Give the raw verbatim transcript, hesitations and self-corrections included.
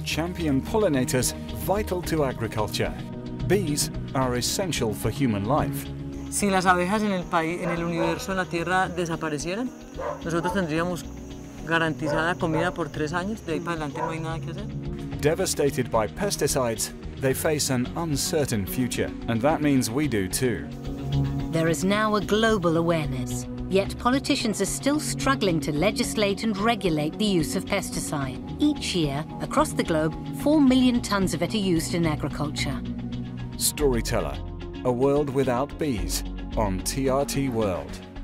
champion pollinators vital to agriculture. Bees are essential for human life. Si las abejas en el país, en el universo, en la Tierra, desaparecieran, nosotros tendríamos garantizada comida por tres años. De ahí para adelante no hay nada que hacer. Devastated by pesticides, they face an uncertain future, and that means we do too. There is now a global awareness, yet politicians are still struggling to legislate and regulate the use of pesticide. Each year, across the globe, four million tons of it are used in agriculture. Storyteller, a world without bees, on T R T World.